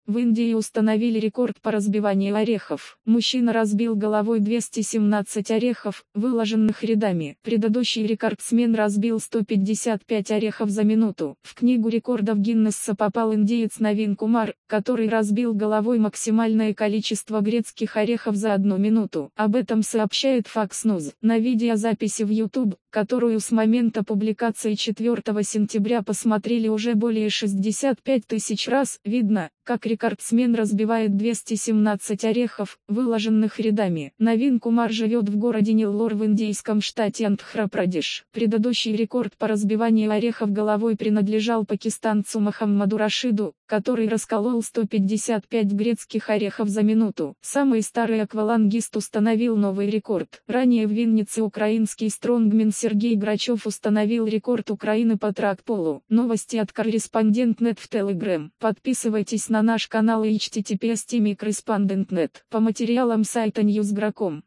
В Индии установили рекорд по разбиванию орехов. Мужчина разбил головой 217 орехов, выложенных рядами. Предыдущий рекордсмен разбил 155 орехов за минуту. В книгу рекордов Гиннесса попал индиец Навин Кумар, который разбил головой максимальное количество грецких орехов за 1 минуту. Об этом сообщает Fox News. На видеозаписи в YouTube, которую с момента публикации 4 сентября посмотрели уже более 65 тысяч раз, видно, как рекордсмен разбивает 217 орехов, выложенных рядами. Навин Кумар живет в городе Неллор в индийском штате Андхра-Прадеш. Предыдущий рекорд по разбиванию орехов головой принадлежал пакистанцу Мохаммаду Рашиду, который расколол 155 грецких орехов за минуту. Самый старый аквалангист установил новый рекорд. Ранее в Виннице украинский стронгмен Сергей Грачев установил рекорд Украины по трак-полу. Новости от Корреспондент.нет в Telegram. Подписывайтесь на наш канал и https://correspondent.net. По материалам сайта Newsgro.com.